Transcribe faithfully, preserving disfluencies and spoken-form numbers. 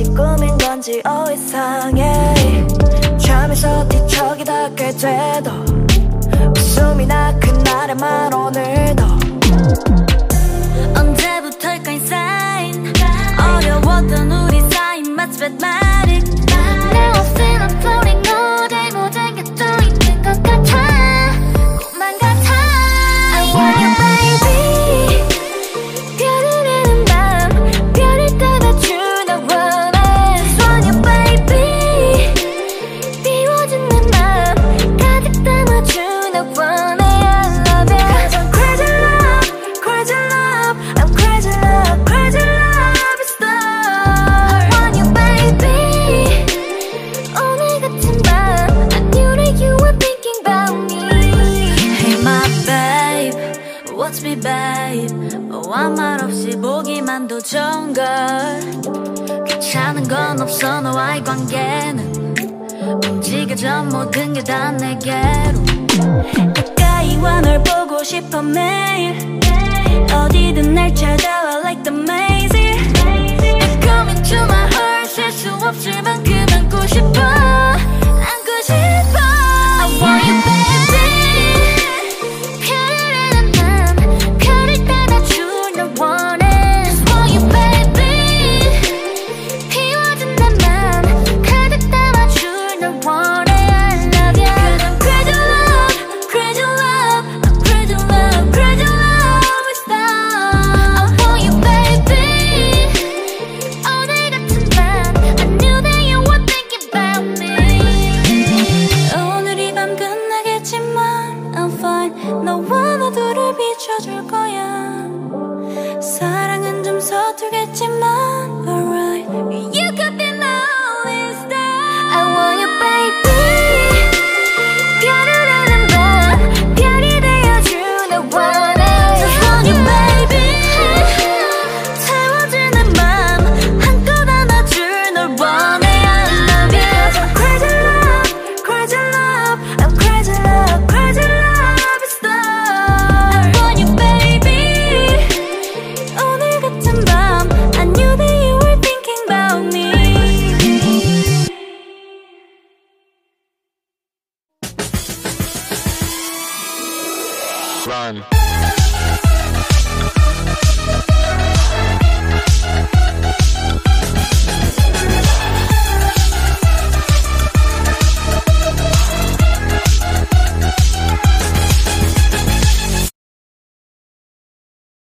건지 꿈인 건지 어 이상해. 잠에서 뒤척이다 깨 돼도 웃음이 나 그날에만 오늘도. 언제부터일까 sane. 어려웠던 우리 사이 mathematic. 내 옷은 unfolding all day. 모든 게 또 있는 것 같아. 꿈만 같아. I want you baby. 별을 내는 밤 별을 따라주 나 원해. Just want you baby. 비워진 내 맘 가득 담아주 나 원해. I love you. Cause I'm crazy love, crazy love. I'm crazy love, crazy love is love. I want you baby. 오늘 같은 밤 I knew that you were thinking about me. Hey my babe, what's me babe. 뭐 아무 말 없이 보기만도 좋은걸. 괜찮은 건 없어 너와의 관계는. 움직여져 모든 게 다 내게로. 가까이 와 널 보고 싶어 매일. 어디든 날 찾아와 like the maze. Come into my heart. 셀 수 없을 만큼 안고 싶어 안고 싶어. I want you baby. 별을 내는 밤 별을 따라주 널 원해. Just want you baby. 비워진 내 맘 가득 담아주 널 원해. I love you. Cause I'm crazy love, crazy love. I'm crazy love, crazy love is love. I want you baby. 오늘 같은 밤 I knew that you were thinking about me. 오늘 이 밤 끝나겠지만 I'm fine. 너와 모두를 비춰줄 거야. 사랑은 좀 서툴겠지만